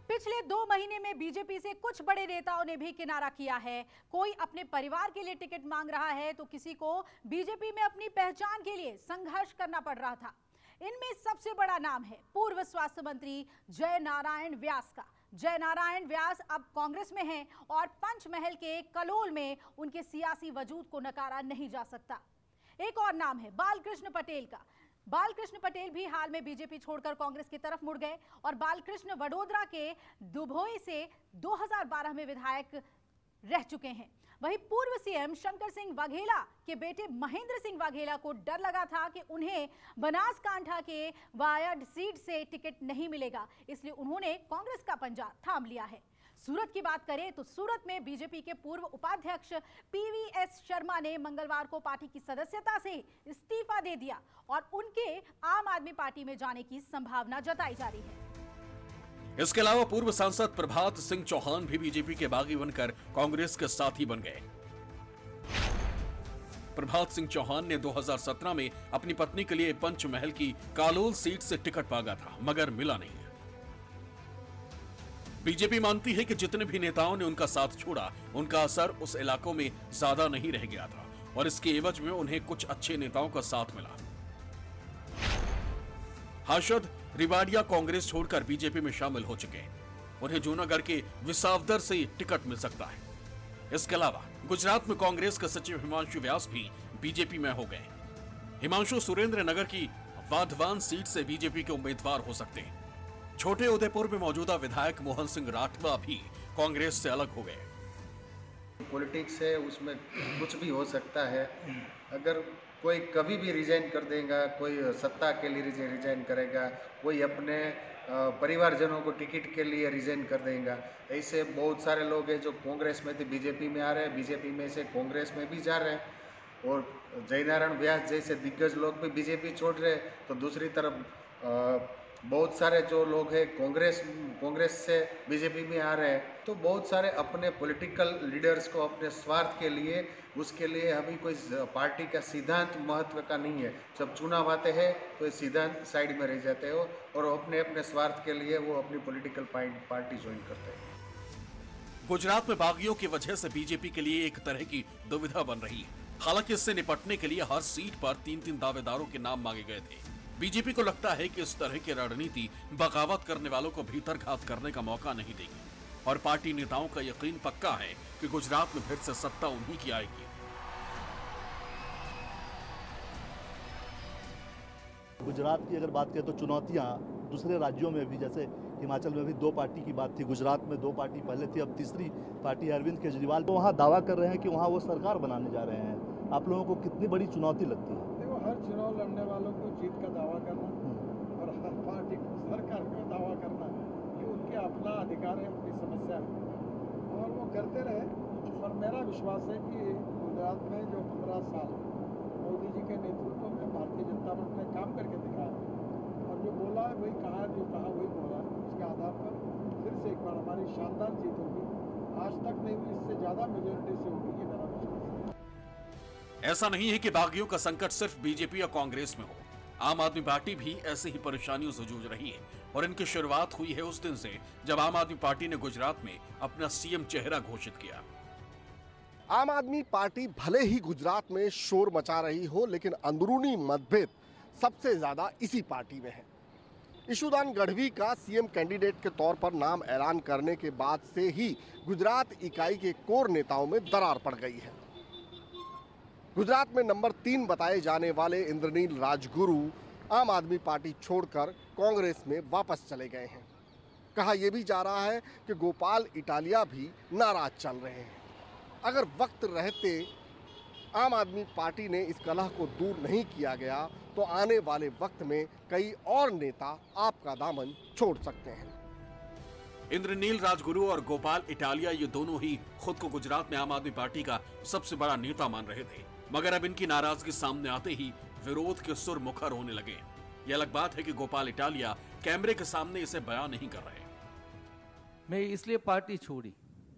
पिछले 2 महीने में बीजेपी से कुछ बड़े नेताओं ने भी किनारा किया है। कोई अपने परिवार के लिए टिकट मांग रहा है तो किसी को बीजेपी में अपनी पहचान के लिए संघर्ष करना पड़ रहा था। इनमें सबसे बड़ा नाम है पूर्व स्वास्थ्य मंत्री जय नारायण व्यास का। जय नारायण व्यास अब कांग्रेस में हैं और पंचमहल के कलोल में उनके सियासी वजूद को नकारा नहीं जा सकता। एक और नाम है बालकृष्ण पटेल का। बालकृष्ण पटेल भी हाल में बीजेपी छोड़कर कांग्रेस की तरफ मुड़ गए और बालकृष्ण वडोदरा के दुभोई से 2012 में विधायक रह चुके हैं। वहीं पूर्व सीएम शंकर सिंह वाघेला के बेटे महेंद्र सिंह वाघेला को डर लगा था कि उन्हें बनासकांठा के वायड सीट से टिकट नहीं मिलेगा, इसलिए उन्होंने कांग्रेस का पंजा थाम लिया है। सूरत की बात करें तो सूरत में बीजेपी के पूर्व उपाध्यक्ष पीवीएस शर्मा ने मंगलवार को पार्टी की सदस्यता से इस्तीफा दे दिया और उनके आम आदमी पार्टी में जाने की संभावना जताई जा रही है। इसके अलावा पूर्व सांसद प्रभात सिंह चौहान भी बीजेपी के बागी बनकर कांग्रेस के साथी बन गए। प्रभात सिंह चौहान ने 2017 में अपनी पत्नी के लिए पंचमहल की कालोल सीट से टिकट मांगा था, मगर मिला नहीं। बीजेपी मानती है कि जितने भी नेताओं ने उनका साथ छोड़ा, उनका असर उस इलाकों में ज्यादा नहीं रह गया था और इसके एवज में उन्हें कुछ अच्छे नेताओं का साथ मिला। हाशद रिवाडिया कांग्रेस छोड़कर बीजेपी में शामिल हो चुके हैं। उन्हें जूनागढ़ के विसावदर से टिकट मिल सकता है। इसके अलावा गुजरात में कांग्रेस के सचिव हिमांशु व्यास भी बीजेपी में हो गए। हिमांशु सुरेंद्रनगर की वाधवान सीट से बीजेपी के उम्मीदवार हो सकते हैं। छोटे उदयपुर में मौजूदा विधायक मोहन सिंह राठवा भी कांग्रेस से अलग हो गए। पॉलिटिक्स है, उसमें कुछ भी हो सकता है। अगर कोई कभी भी रिजाइन कर देगा, कोई सत्ता के लिए रिजाइन करेगा, कोई अपने परिवारजनों को टिकट के लिए रिजाइन कर देगा। ऐसे बहुत सारे लोग हैं जो कांग्रेस में थे बीजेपी में आ रहे हैं, बीजेपी में से कांग्रेस में भी जा रहे हैं और जयनारायण व्यास जैसे दिग्गज लोग भी बीजेपी छोड़ रहे हैं। तो दूसरी तरफ बहुत सारे जो लोग हैं कांग्रेस से बीजेपी में आ रहे हैं। तो बहुत सारे अपने पॉलिटिकल लीडर्स को अपने स्वार्थ के लिए, उसके लिए अभी कोई पार्टी का सिद्धांत महत्व का नहीं है। जब चुनाव आते हैं तो ये सिद्धांत साइड में रह जाते हो और अपने अपने स्वार्थ के लिए वो अपनी पॉलिटिकल पार्टी ज्वाइन करते हैं। गुजरात में बागियों की वजह से बीजेपी के लिए एक तरह की दुविधा बन रही है। हालांकि इससे निपटने के लिए हर सीट पर 3-3 दावेदारों के नाम मांगे गए थे। बीजेपी को लगता है कि इस तरह की रणनीति बगावत करने वालों को भीतर घात करने का मौका नहीं देगी और पार्टी नेताओं का यकीन पक्का है कि गुजरात में फिर से सत्ता उन्हीं की आएगी। गुजरात की अगर बात करें तो चुनौतियां दूसरे राज्यों में भी, जैसे हिमाचल में भी 2 पार्टी की बात थी, गुजरात में 2 पार्टी पहले थी, अब तीसरी पार्टी अरविंद केजरीवाल तो वहाँ दावा कर रहे हैं कि वहाँ वो सरकार बनाने जा रहे हैं। आप लोगों को कितनी बड़ी चुनौती लगती है? हर चुनाव लड़ने वालों को जीत का दावा करना और हर पार्टी को सरकार का दावा करना, ये उनके अपना अधिकार है, अपनी समस्या है और वो करते रहे। और मेरा विश्वास है कि गुजरात में जो 15 साल मोदी जी के नेतृत्व में भारतीय जनता पार्टी ने काम करके दिखाया और जो बोला है वही कहा, जो कहा वही बोला, उसके आधार पर फिर से एक बार हमारी शानदार जीत होगी। आज तक नहीं हुई, इससे ज़्यादा मेजोरिटी से होगी, ये मेरा विश्वास है। ऐसा नहीं है कि बागियों का संकट सिर्फ बीजेपी या कांग्रेस में हो। आम आदमी पार्टी भी ऐसी ही परेशानियों से जूझ रही है और इनकी शुरुआत हुई है उस दिन से जब आम आदमी पार्टी ने गुजरात में अपना सीएम चेहरा घोषित किया। आम आदमी पार्टी भले ही गुजरात में शोर मचा रही हो, लेकिन अंदरूनी मतभेद सबसे ज्यादा इसी पार्टी में है। ईशुदान गढ़वी का सीएम कैंडिडेट के तौर पर नाम ऐलान करने के बाद से ही गुजरात इकाई के कोर नेताओं में दरार पड़ गई है। गुजरात में नंबर 3 बताए जाने वाले इंद्रनील राजगुरु आम आदमी पार्टी छोड़कर कांग्रेस में वापस चले गए हैं। कहा यह भी जा रहा है कि गोपाल इटालिया भी नाराज चल रहे हैं। अगर वक्त रहते आम आदमी पार्टी ने इस कलह को दूर नहीं किया गया तो आने वाले वक्त में कई और नेता आपका दामन छोड़ सकते हैं। इंद्रनील राजगुरु और गोपाल इटालिया ये दोनों ही खुद को गुजरात में आम आदमी पार्टी का सबसे बड़ा नेता मान रहे थे, मगर अब इनकी नाराजगी सामने आते ही विरोध के सुर मुखर होने लगे। यह अलग बात है कि गोपाल इटालिया कैमरे के सामने इसे बयान नहीं कर रहे। मैं इसलिए पार्टी छोड़ी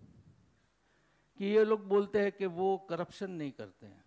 कि ये लोग बोलते हैं कि वो करप्शन नहीं करते हैं,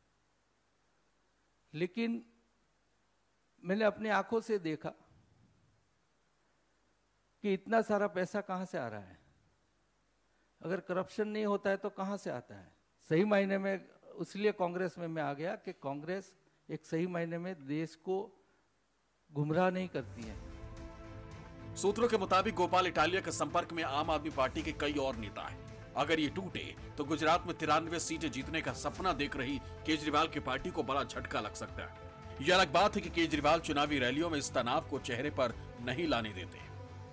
लेकिन मैंने अपनी आंखों से देखा कि इतना सारा पैसा कहाँ से आ रहा है। अगर करप्शन नहीं होता है तो कहाँ से आता है। सही मायने में इसलिए कांग्रेस में मैं आ गया कि कांग्रेस एक सही मायने में देश को गुमराह नहीं करती है। सूत्रों के मुताबिक गोपाल इटालिया के संपर्क में आम आदमी पार्टी के कई और नेता हैं। अगर ये टूटे तो गुजरात में 93 सीटें जीतने का सपना देख रही केजरीवाल की पार्टी को बड़ा झटका लग सकता है। यह अलग बात है कि केजरीवाल चुनावी रैलियों में इस तनाव को चेहरे पर नहीं लाने देते।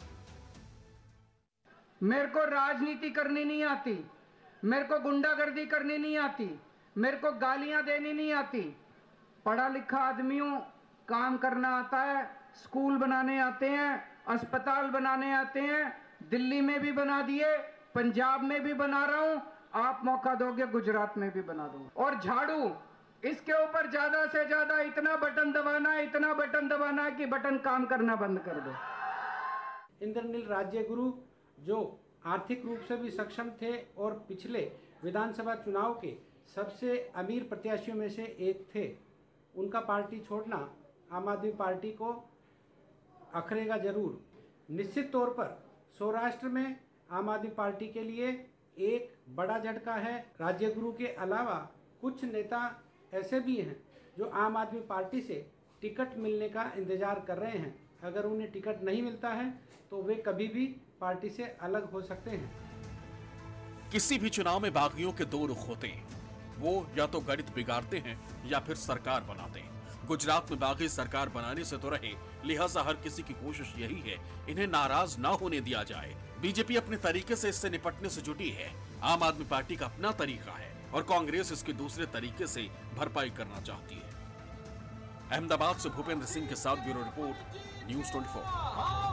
मेरे को राजनीति करनी नहीं आती, मेरे को गुंडागर्दी करनी नहीं आती, मेरे को गालियां देनी नहीं आती। पढ़ा लिखा आदमियों काम करना आता है, स्कूल बनाने आते हैं, अस्पताल बनाने आते हैं, दिल्ली में भी बना दिए, पंजाब में भी बना रहा हूं, आप मौका दोगे गुजरात में भी बना दूंगा। और झाड़ू, इसके ऊपर ज्यादा से ज्यादा इतना बटन दबाना है, इतना बटन दबाना है कि बटन काम करना बंद कर दो। इंद्रनील राज्यगुरु जो आर्थिक रूप से भी सक्षम थे और पिछले विधानसभा चुनाव के सबसे अमीर प्रत्याशियों में से एक थे, उनका पार्टी छोड़ना आम आदमी पार्टी को अखरेगा जरूर। निश्चित तौर पर सौराष्ट्र में आम आदमी पार्टी के लिए एक बड़ा झटका है। राज्यगुरु के अलावा कुछ नेता ऐसे भी हैं जो आम आदमी पार्टी से टिकट मिलने का इंतजार कर रहे हैं। अगर उन्हें टिकट नहीं मिलता है तो वे कभी भी पार्टी से अलग हो सकते हैं। किसी भी चुनाव में बागियों के दो रुख होते हैं, वो या तो गणित बिगाड़ते हैं या फिर सरकार बनाते हैं। गुजरात में बागी सरकार बनाने से तो रहे, लिहाजा हर किसी की कोशिश यही है इन्हें नाराज ना होने दिया जाए। बीजेपी अपने तरीके से इससे निपटने से जुटी है, आम आदमी पार्टी का अपना तरीका है और कांग्रेस इसके दूसरे तरीके से भरपाई करना चाहती है। अहमदाबाद से भूपेंद्र सिंह के साथ ब्यूरो रिपोर्ट, न्यूज़ 24।